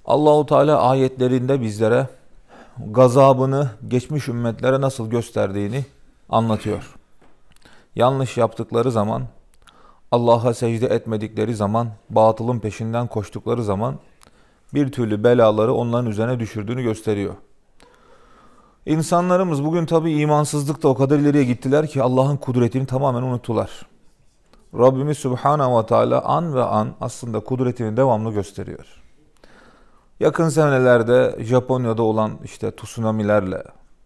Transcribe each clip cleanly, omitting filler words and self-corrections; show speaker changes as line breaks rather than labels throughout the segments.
Allahu Teala ayetlerinde bizlere gazabını geçmiş ümmetlere nasıl gösterdiğini anlatıyor. Yanlış yaptıkları zaman, Allah'a secde etmedikleri zaman, batılın peşinden koştukları zaman bir türlü belaları onların üzerine düşürdüğünü gösteriyor. İnsanlarımız bugün tabi imansızlıkta o kadar ileriye gittiler ki Allah'ın kudretini tamamen unuttular. Rabbimiz Subhanahu ve Teala an ve an aslında kudretini devamlı gösteriyor. Yakın senelerde Japonya'da olan tsunamilerle,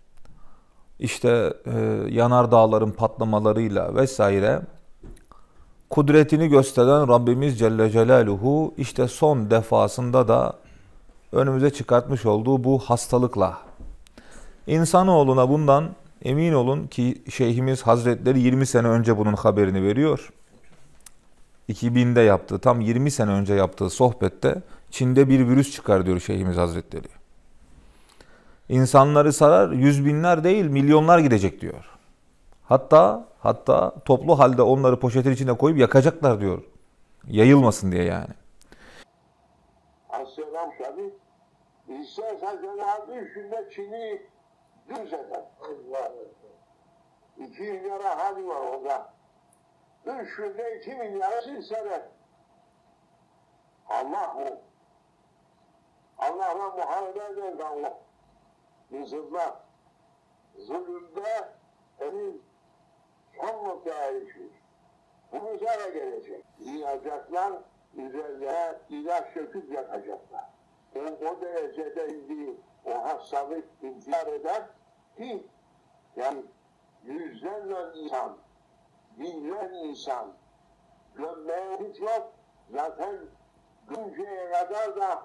yanardağların patlamalarıyla vesaire kudretini gösteren Rabbimiz Celle Celaluhu son defasında da önümüze çıkartmış olduğu bu hastalıkla. İnsanoğluna bundan emin olun ki Şeyhimiz Hazretleri 20 sene önce bunun haberini veriyor. 2000'de yaptığı, tam 20 sene önce yaptığı sohbette Çin'de bir virüs çıkar diyor Şeyhimiz Hazretleri. İnsanları sarar, yüz binler değil milyonlar gidecek diyor. Hatta toplu halde onları poşetin içine koyup yakacaklar diyor. Yayılmasın diye yani.
Asselam tabi. İstersen Cenab-ı Hükümde Çin'i düz eder. 2 milyara hali var orada. 3 günde 2 milyara silseler. Allah mı? Allah'la muharebe eder Allah. Mısır'da zulümde emin son noktaya erişir. Bu üzere gelecek. Yiyecekler, üzerine ilaç döküp yakacaklar. O derecede indi o hastalık intihar eder ki yani yüzlerle insan, binlerce insan gömmeye hiç yok. Zaten günceye kadar da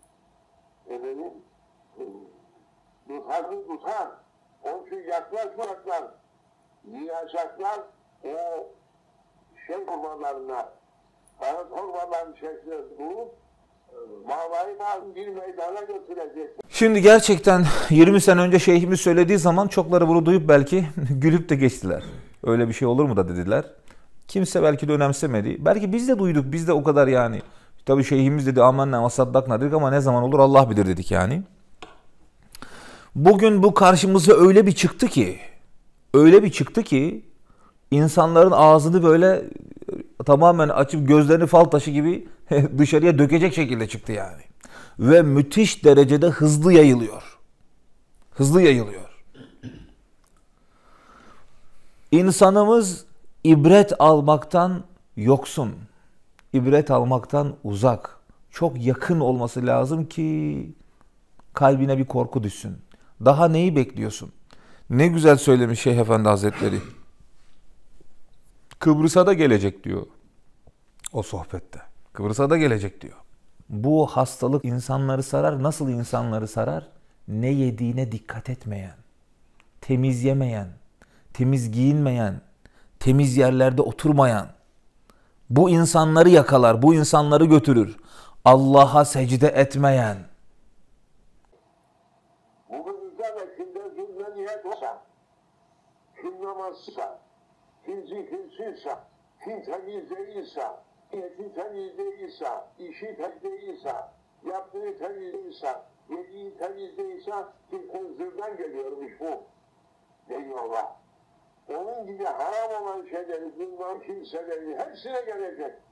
tutar. Onun için yaklaşmayacaklar. Yiyecekler o torbalarına, para torbalarının içerisine bulup bağlayıp bir meydana götürecek.
Şimdi gerçekten 20 sene önce şeyhimiz söylediği zaman çokları bunu duyup belki gülüp de geçtiler. Öyle bir şey olur mu da dediler. Kimse belki de önemsemedi. Belki biz de duyduk, biz de o kadar yani. Tabii şeyhimiz dedi amennâ ve saddaknâ dedik ama ne zaman olur Allah bilir dedik yani. Bugün bu karşımıza öyle bir çıktı ki insanların ağzını böyle tamamen açıp gözlerini fal taşı gibi dışarıya dökecek şekilde çıktı yani. Ve müthiş derecede hızlı yayılıyor. İnsanımız ibret almaktan yoksun. İbret almaktan uzak. Çok yakın olması lazım ki kalbine bir korku düşsün. Daha neyi bekliyorsun? Ne güzel söylemiş Şeyh Efendi Hazretleri. Kıbrıs'a da gelecek diyor o sohbette. Kıbrıs'a da gelecek diyor. Bu hastalık insanları sarar. Nasıl insanları sarar? Ne yediğine dikkat etmeyen, temiz yemeyen, temiz giyinmeyen, temiz yerlerde oturmayan. Bu insanları yakalar, bu insanları götürür. Allah'a secde etmeyen.
Bugünümüzde de kimde zulme niyet olsa, kim namazsa, kim zikirsizse, kim temiz değilse, niyeti temiz değilse, işi temiz değilse, yaptığı temiz değilse, yediği temiz değilse, kim hınzırdan geliyormuş bu. Eyvallah. Onun gibi haram olan şeyleri, bundan kimseleri hepsine gelecek.